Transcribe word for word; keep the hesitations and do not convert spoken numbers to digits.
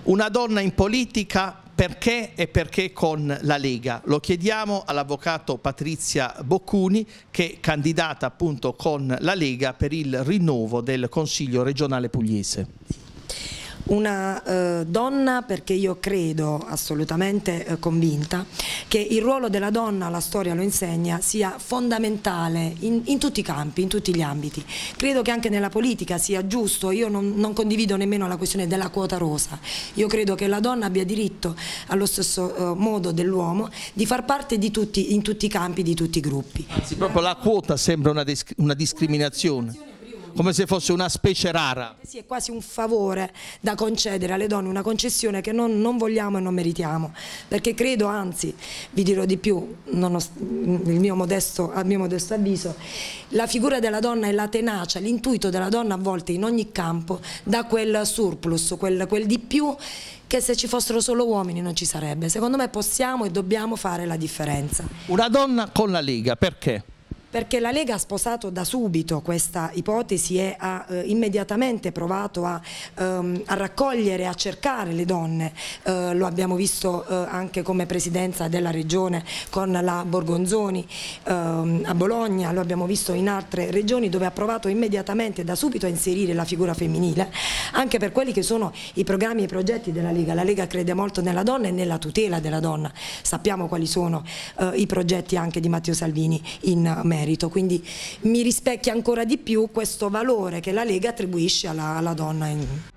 Una donna in politica, perché e perché con la Lega? Lo chiediamo all'avvocato Patrizia Boccuni, che è candidata appunto con la Lega per il rinnovo del Consiglio regionale pugliese. Una eh, donna perché io credo, assolutamente eh, convinta, che il ruolo della donna, la storia lo insegna, sia fondamentale in, in tutti i campi, in tutti gli ambiti. Credo che anche nella politica sia giusto, io non, non condivido nemmeno la questione della quota rosa, io credo che la donna abbia diritto allo stesso eh, modo dell'uomo di far parte di tutti, in tutti i campi, di tutti i gruppi. Anzi, proprio la quota sembra una, una discriminazione. Come se fosse una specie rara. Sì, è quasi un favore da concedere alle donne, una concessione che non, non vogliamo e non meritiamo, perché credo, anzi, vi dirò di più, non ho, il mio modesto, a mio modesto avviso, la figura della donna e la tenacia, l'intuito della donna a volte in ogni campo dà quel surplus, quel, quel di più che se ci fossero solo uomini non ci sarebbe. Secondo me possiamo e dobbiamo fare la differenza. Una donna con la Lega, perché? Perché la Lega ha sposato da subito questa ipotesi e ha eh, immediatamente provato a, ehm, a raccogliere, a cercare le donne, eh, lo abbiamo visto eh, anche come presidenza della regione con la Borgonzoni ehm, a Bologna, lo abbiamo visto in altre regioni dove ha provato immediatamente da subito a inserire la figura femminile, anche per quelli che sono i programmi e i progetti della Lega. La Lega crede molto nella donna e nella tutela della donna, sappiamo quali sono eh, i progetti anche di Matteo Salvini in merito. Quindi mi rispecchia ancora di più questo valore che la Lega attribuisce alla, alla donna in,